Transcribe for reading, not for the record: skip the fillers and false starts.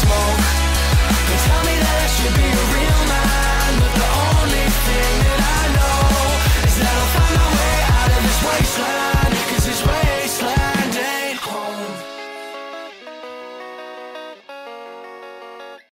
smoke. They tell me that I should be